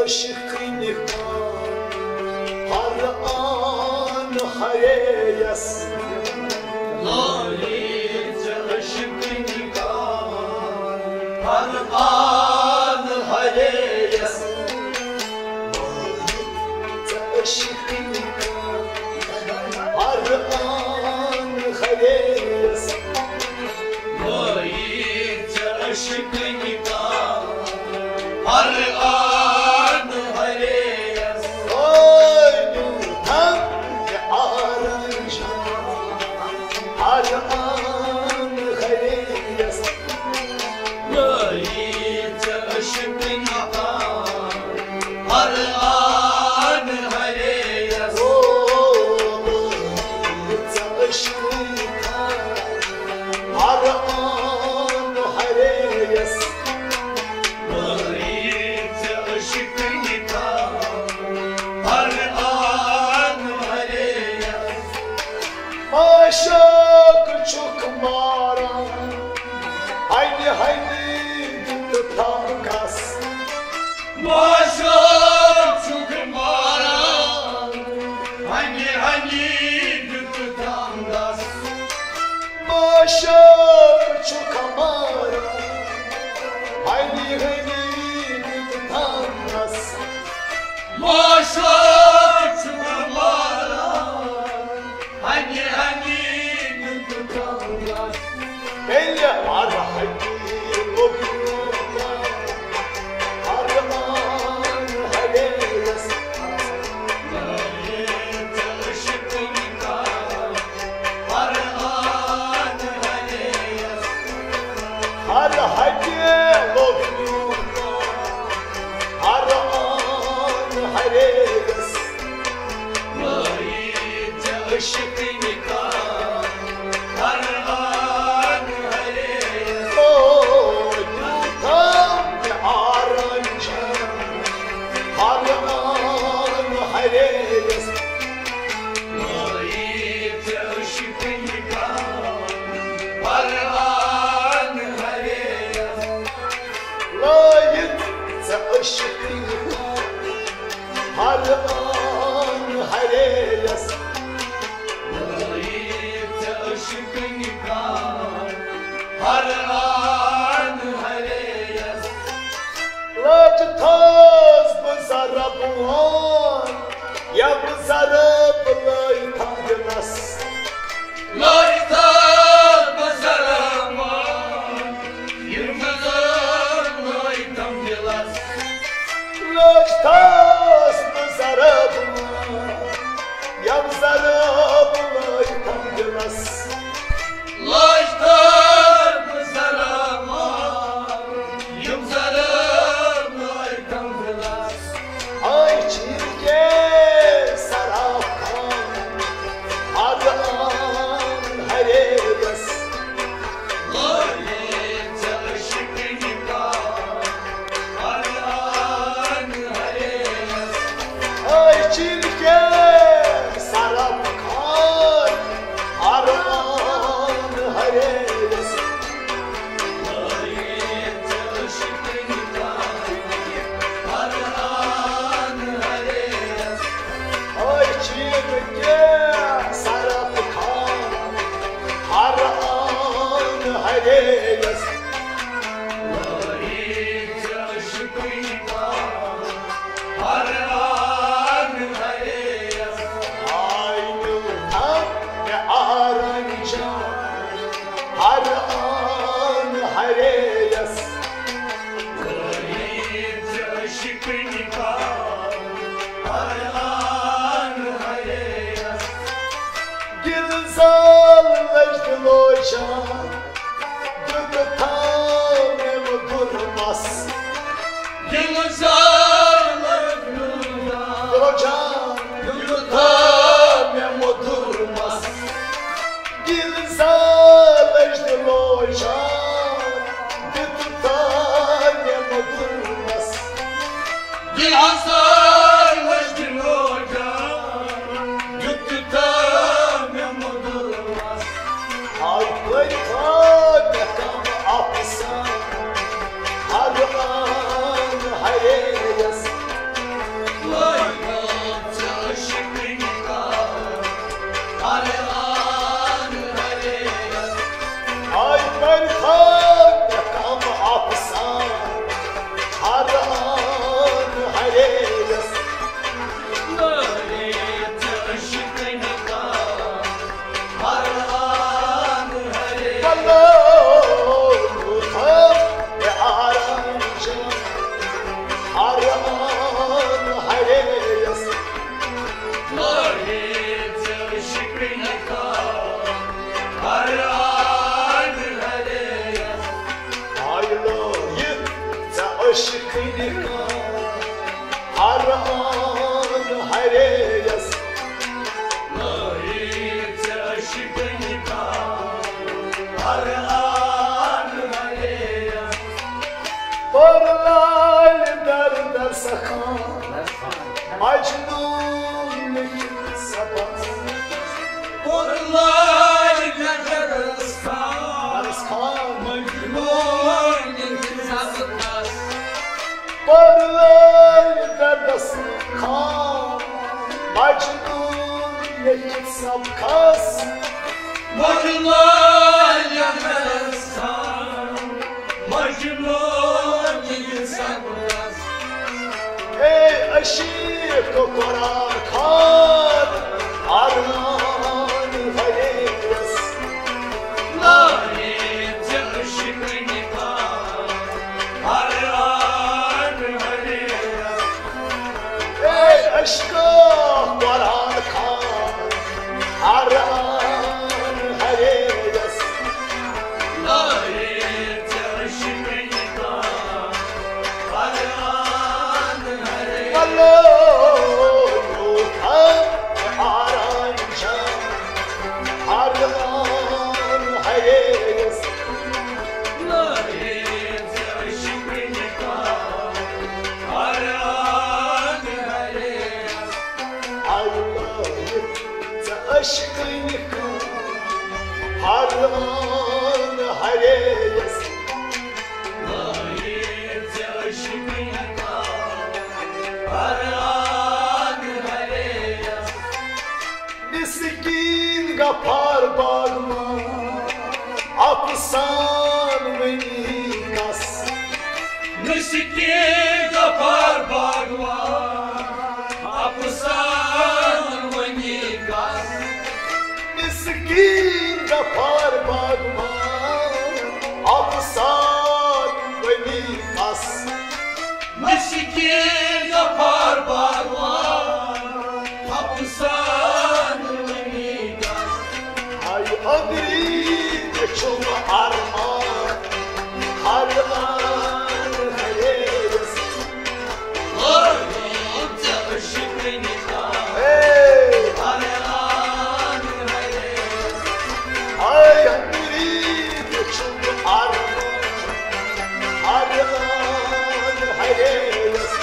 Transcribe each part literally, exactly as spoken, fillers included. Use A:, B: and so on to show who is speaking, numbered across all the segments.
A: aşkınıka har an hayes
B: Layıkça aşkınıka har an hayes
A: Layıkça aşkınıka har an hayes
B: Layıkça aşkınıka har an hayes
A: Oy tam ne aranca har an hayes
B: Layıkça aşkınıka har an hayes
A: Layıkça aşkınıka har an hayes
B: Layıkça aşkınıka har an hayes
A: Aşık çok mara Haydi haydi tutam kas
B: Maşallah çok maran Hangi hangi tutam das
A: Aşık çok mara Haydi haydi tutam kas
B: Maşallah çok maran Hangi hangi tutam das
A: Belli var haydi o günler Harman hayes
B: Layıkça aşkınıka har an hayes
A: Har haydi o günler Harman hayes
B: Layıkça aşkınıka har an hayes
A: Oy tutam ne aranca Harman hayes
B: Layıkça aşkınıka har an hayes
A: Layıkça aşkınıka Harman hayes
B: Layıkça aşkınıka har an hayes
A: Lacı taz bızara buhan Ya bızara bılay tanrınas
B: Layıkta basaraman Yırmızır layıktam bilas
A: Lacı taz bızara buhan Ya bızara bılay tanrınas
B: Layıkta basaraman Yırmızır layıktam bilas
A: Ay çirge sarapkan Harman hayes
B: Layıkça aşkınıka har an hayes
A: Ay çirge sarapkan Harman hayes
B: Layıkça aşkınıka har an hayes
A: Ay çirge sarapkan Harman hayes
B: Layıkça aşkınıka har an hayes
A: Aynı tam ne aranca Harman hayes
B: Layıkça aşkınıka har an hayes
A: Gilzal vecdloca Gıgıtam ev durmaz
B: Yılızarlar gülda
A: Loca Gıgıtam ev durmaz Gilzal vecdloca Gıgıtam ev durmaz
B: Yılızarlar gülda Yuttutam yamudurmaz
A: Ay koytan yakam apsa Harman hayes nikah har an hareyas
B: Layık aşık nikah har an hareyas
A: Porlal derde sakan Macnun nikah sabah
B: Porlar kadarıstan
A: Araskan
B: Mecnun sabıkas
A: Porlal derde sakan Macnun nikah sabkas
B: Porlar kadarıstan Mecnun sabıkas
A: Ey aşık kokoran kan Arhan hayes
B: Layık aşık nikah har an hareyas
A: Ey aşka kokoran kan Arhan hayes
B: Layık aşık nikah har an hareyas
A: Vallahu kan aran can Arhan hayes
B: Layık aşık nikah har an hareyas
A: Allah'ım aşkını Harran hayes
B: Layık aşık nikah har an hareyas
A: Niskin kapar bağma Apsan ve nikas
B: Nışiki kapar bağma Apısan vanikas
A: Niskin kapar bağma Apsan ve nikas
B: Nışiki kapar bağma Apısan vanikas
A: Ay adri çul arman Harran hayes
B: Layık aşık nikah
A: Hey
B: har an hareyas
A: Ay adri çul arman Harran hayes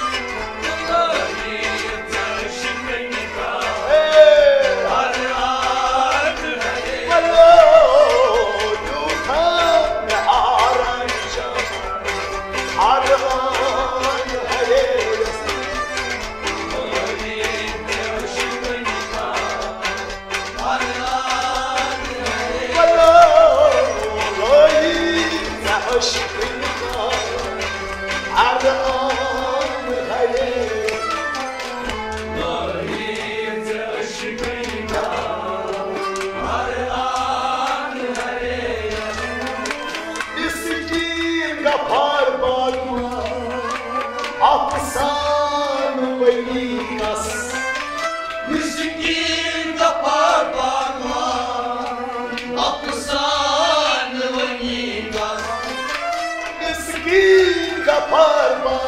B: Layık aşık nikah
A: Hey
B: har an hareyas
A: Vallahu kan aran can Harran hayes
B: Layık aşık nikah har an hareyas
A: Vallahi aşkına Arhan hayes
B: Layık aşık nikah har an hareyas
A: Niskin kapar bağma Apsan ve nikas
B: Nışiki kapar bağma Apısan vanikas
A: Niskin kapar bağma